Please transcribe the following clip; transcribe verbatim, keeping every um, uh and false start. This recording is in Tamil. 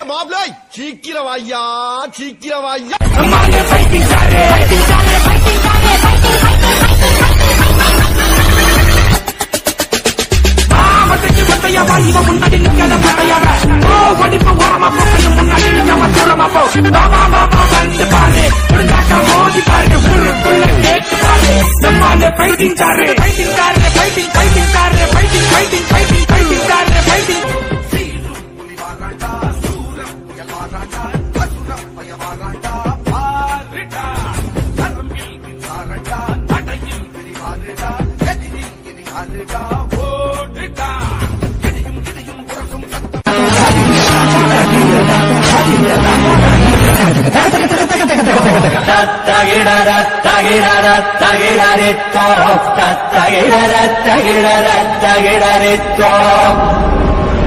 மாப்ளை சீக்கிரவாய்யா சீக்கிரவாய்யா முன்னாடி நிக்காத படையாட ஓ படிப்பு ஓரமா போய் முன்னாடி நிக்காம தூரமா போ பாபா பாபா வந்து பாரு புரிஞ்சாக்க மோதி பாரு புல்லு புல்லு கேட்டு பாரு நம்மால fighting sir fighting sir fighting fighting sir fighting fighting fighting fighting sir fighting சீரு புலி வாராண்டா சூர புயல் வாராண்டா அசுர பய வாராண்டா பாருடா கரம்பில் விசாரண்டா அடையில் விரி வாருடா எதிரில் இனி வாருடா ஓடுடா Tagirara, tagirara, tagirara, tagirara,